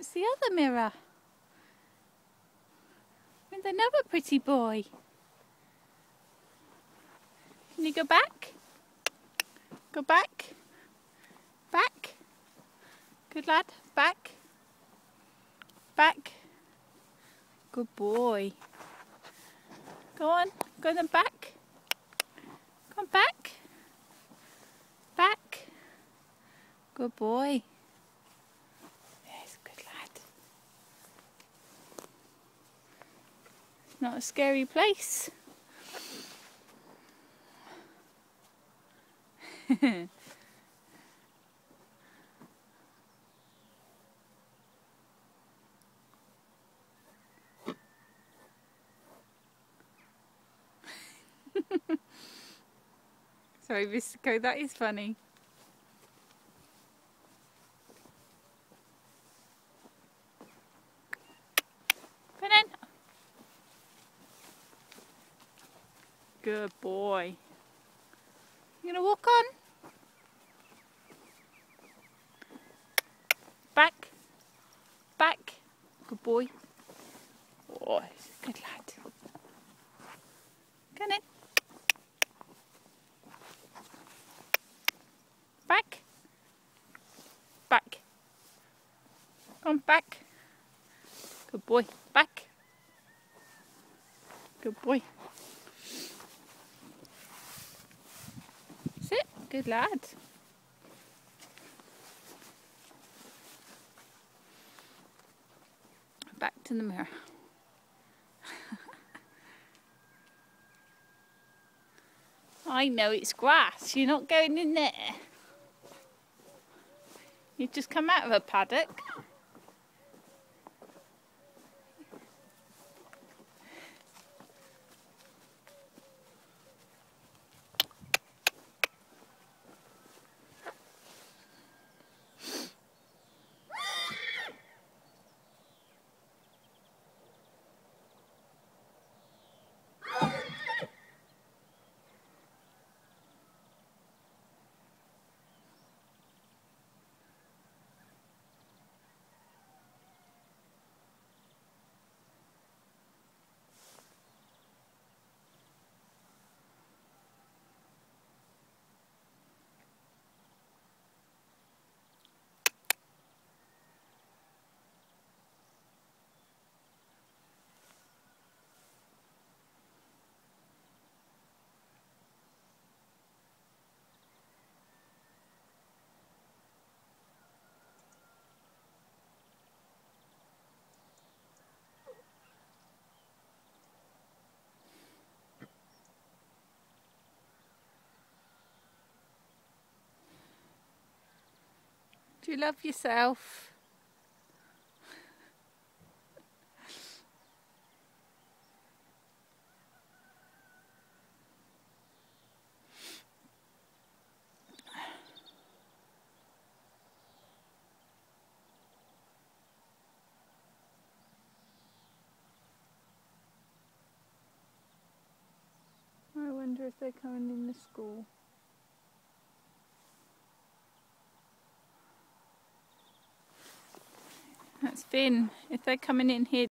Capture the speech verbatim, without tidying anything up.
It's the other mirror with another pretty boy. Can you go back? Go back. Back. Good lad. Back. Back. Good boy. Go on. Go then back. Come back. Back. Good boy. Yes, good lad. It's not a scary place. Sorry, Mystico, that is funny. Come in. Good boy. You gonna walk on? Back. Back. Good boy. Oh, he's a good lad. Come in. Back. Back. Come back. Good boy. Back. Good boy. Sit. Good lad. Back to the mirror. I know it's grass. You're not going in there. You've just come out of a paddock. Do you love yourself? I wonder if they're coming in the school. That's Finn. If they're coming in here